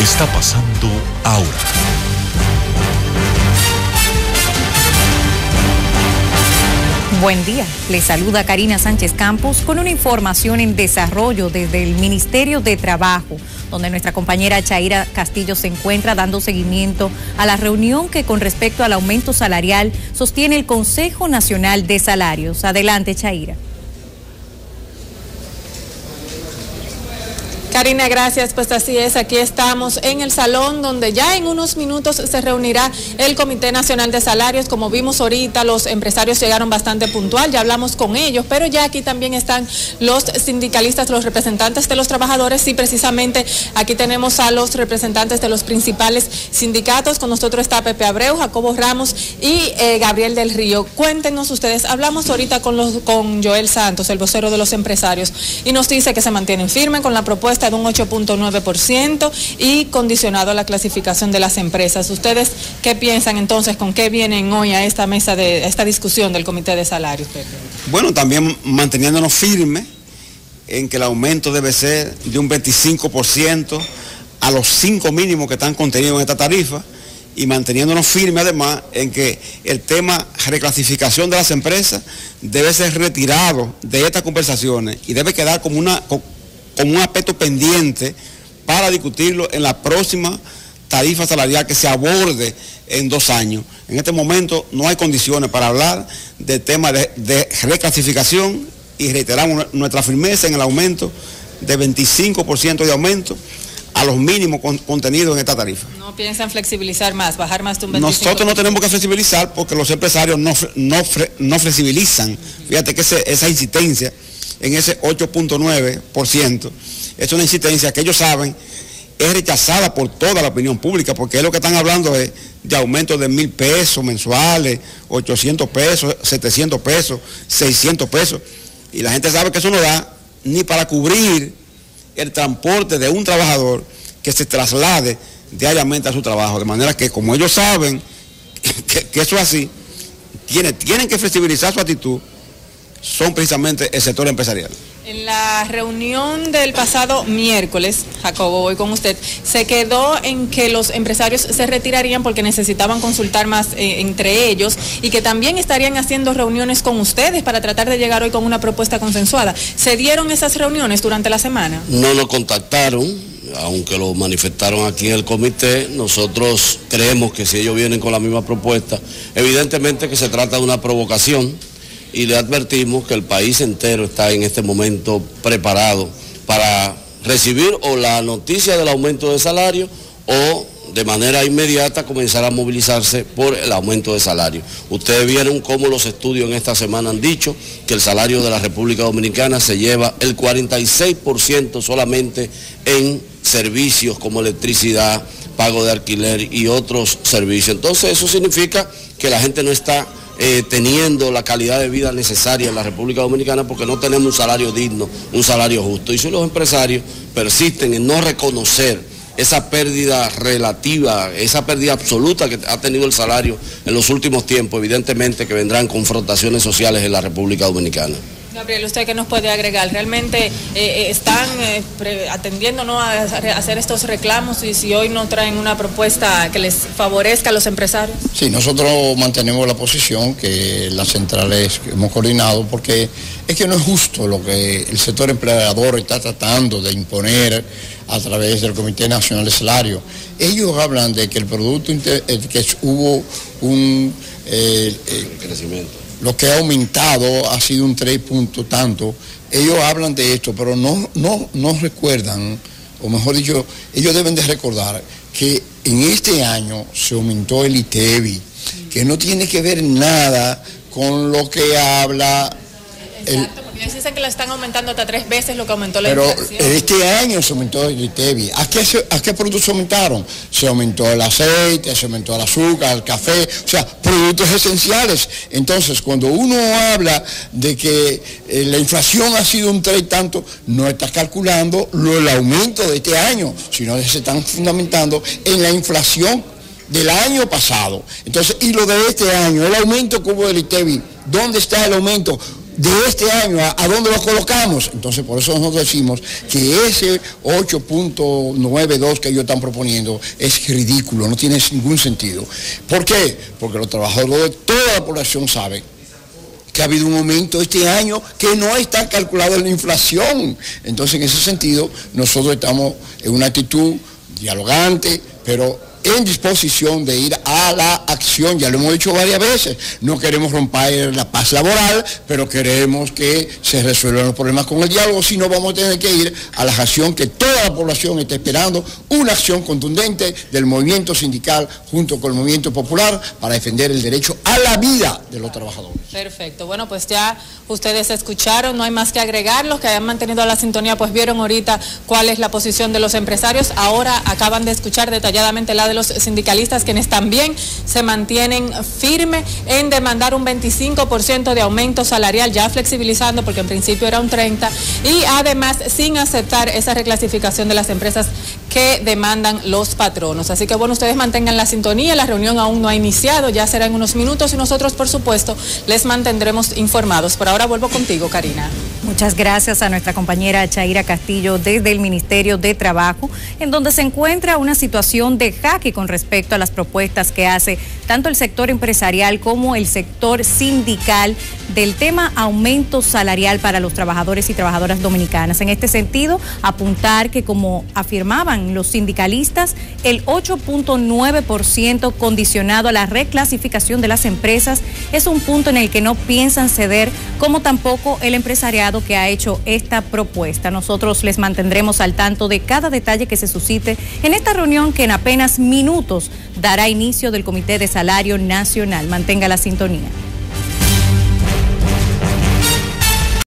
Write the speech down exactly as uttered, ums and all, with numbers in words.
está pasando ahora. Buen día, les saluda Karina Sánchez Campos con una información en desarrollo desde el Ministerio de Trabajo, donde nuestra compañera Chaira Castillo se encuentra dando seguimiento a la reunión que con respecto al aumento salarial sostiene el Consejo Nacional de Salarios. Adelante, Chaira. Karina, gracias. Pues así es, aquí estamos en el salón donde ya en unos minutos se reunirá el Comité Nacional de Salarios. Como vimos ahorita, los empresarios llegaron bastante puntual, ya hablamos con ellos, pero ya aquí también están los sindicalistas, los representantes de los trabajadores, y precisamente aquí tenemos a los representantes de los principales sindicatos. Con nosotros está Pepe Abreu, Jacobo Ramos y eh, Gabriel del Río. Cuéntenos ustedes, hablamos ahorita con, los, con Joel Santos, el vocero de los empresarios, y nos dice que se mantienen firmes con la propuesta de un ocho punto nueve por ciento y condicionado a la clasificación de las empresas. ¿Ustedes qué piensan entonces? ¿Con qué vienen hoy a esta mesa, de a esta discusión del Comité de Salarios, Pepe? Bueno, también manteniéndonos firmes en que el aumento debe ser de un veinticinco por ciento a los cinco mínimos que están contenidos en esta tarifa, y manteniéndonos firmes además en que el tema reclasificación de las empresas debe ser retirado de estas conversaciones y debe quedar como una como un aspecto pendiente para discutirlo en la próxima tarifa salarial que se aborde en dos años. En este momento no hay condiciones para hablar del tema de, de reclasificación, y reiteramos nuestra firmeza en el aumento de veinticinco por ciento de aumento a los mínimos con, contenidos en esta tarifa. ¿No piensan flexibilizar más, bajar más de un veinticinco por ciento? Nosotros no tenemos que flexibilizar porque los empresarios no, no, no flexibilizan. Fíjate que ese, esa insistencia en ese ocho punto nueve por ciento es una insistencia que ellos saben es rechazada por toda la opinión pública, porque es lo que están hablando es de aumento de mil pesos mensuales, ochocientos pesos, setecientos pesos, seiscientos pesos, y la gente sabe que eso no da ni para cubrir el transporte de un trabajador que se traslade diariamente a su trabajo, de manera que como ellos saben que, que eso es así, tiene, tienen que flexibilizar su actitud, son precisamente el sector empresarial. En la reunión del pasado miércoles, Jacobo, voy con usted, se quedó en que los empresarios se retirarían porque necesitaban consultar más eh, entre ellos, y que también estarían haciendo reuniones con ustedes para tratar de llegar hoy con una propuesta consensuada. ¿Se dieron esas reuniones durante la semana? No nos contactaron, aunque lo manifestaron aquí en el comité. Nosotros creemos que si ellos vienen con la misma propuesta, evidentemente que se trata de una provocación, y le advertimos que el país entero está en este momento preparado para recibir o la noticia del aumento de salario o de manera inmediata comenzar a movilizarse por el aumento de salario. Ustedes vieron cómo los estudios en esta semana han dicho que el salario de la República Dominicana se lleva el cuarenta y seis por ciento solamente en servicios como electricidad, pago de alquiler y otros servicios. Entonces eso significa que la gente no está Eh, teniendo la calidad de vida necesaria en la República Dominicana, porque no tenemos un salario digno, un salario justo. Y si los empresarios persisten en no reconocer esa pérdida relativa, esa pérdida absoluta que ha tenido el salario en los últimos tiempos, evidentemente que vendrán confrontaciones sociales en la República Dominicana. Gabriel, ¿usted qué nos puede agregar? ¿Realmente eh, están eh, pre, atendiendo, ¿no?, a, a hacer estos reclamos, y si hoy no traen una propuesta que les favorezca a los empresarios? Sí, nosotros mantenemos la posición que las centrales que hemos coordinado, porque es que no es justo lo que el sector empleador está tratando de imponer a través del Comité Nacional de Salario. Ellos hablan de que el Producto Inter, que hubo un eh, eh, crecimiento. Lo que ha aumentado ha sido un tres punto tanto. Ellos hablan de esto, pero no, no, no recuerdan, o mejor dicho, ellos deben de recordar que en este año se aumentó el ITEVI, que no tiene que ver nada con lo que habla... Exacto, porque ellos dicen que la están aumentando hasta tres veces lo que aumentó la pero inflación. Pero este año se aumentó el ITEVI. ¿A qué, se, ¿A qué productos se aumentaron? Se aumentó el aceite, se aumentó el azúcar, el café, o sea, productos esenciales. Entonces, cuando uno habla de que eh, la inflación ha sido un tres y tanto, no está calculando lo, el aumento de este año, sino que se están fundamentando en la inflación del año pasado. Entonces, y lo de este año, el aumento que hubo del ITEVI, ¿dónde está el aumento? de este año, ¿a, a dónde lo colocamos? Entonces, por eso nosotros decimos que ese ocho punto noventa y dos que ellos están proponiendo es ridículo, no tiene ningún sentido. ¿Por qué? Porque los trabajadores, toda la población sabe que ha habido un aumento este año que no está calculado en la inflación. Entonces, en ese sentido, nosotros estamos en una actitud dialogante, pero en disposición de ir a la acción. Ya lo hemos dicho varias veces, no queremos romper la paz laboral, pero queremos que se resuelvan los problemas con el diálogo, si no vamos a tener que ir a la acción que toda la población está esperando, una acción contundente del movimiento sindical junto con el movimiento popular para defender el derecho a la vida de los trabajadores. Perfecto, bueno, pues ya ustedes escucharon, no hay más que agregar. Los que hayan mantenido la sintonía pues vieron ahorita cuál es la posición de los empresarios. Ahora acaban de escuchar detalladamente la de los sindicalistas, quienes también se mantienen firmes en demandar un veinticinco por ciento de aumento salarial, ya flexibilizando porque en principio era un treinta por ciento, y además sin aceptar esa reclasificación de las empresas que demandan los patronos. Así que bueno, ustedes mantengan la sintonía, la reunión aún no ha iniciado, ya será en unos minutos y nosotros por supuesto les mantendremos informados. Por ahora vuelvo contigo, Karina. Muchas gracias a nuestra compañera Chaira Castillo desde el Ministerio de Trabajo, en donde se encuentra una situación de jaque con respecto a las propuestas que hace tanto el sector empresarial como el sector sindical del tema aumento salarial para los trabajadores y trabajadoras dominicanas. En este sentido, apuntar que, como afirmaban los sindicalistas, el ocho punto nueve por ciento condicionado a la reclasificación de las empresas es un punto en el que no piensan ceder, como tampoco el empresariado que ha hecho esta propuesta. Nosotros les mantendremos al tanto de cada detalle que se suscite en esta reunión que en apenas minutos dará inicio del Comité de Salario Nacional. Mantenga la sintonía.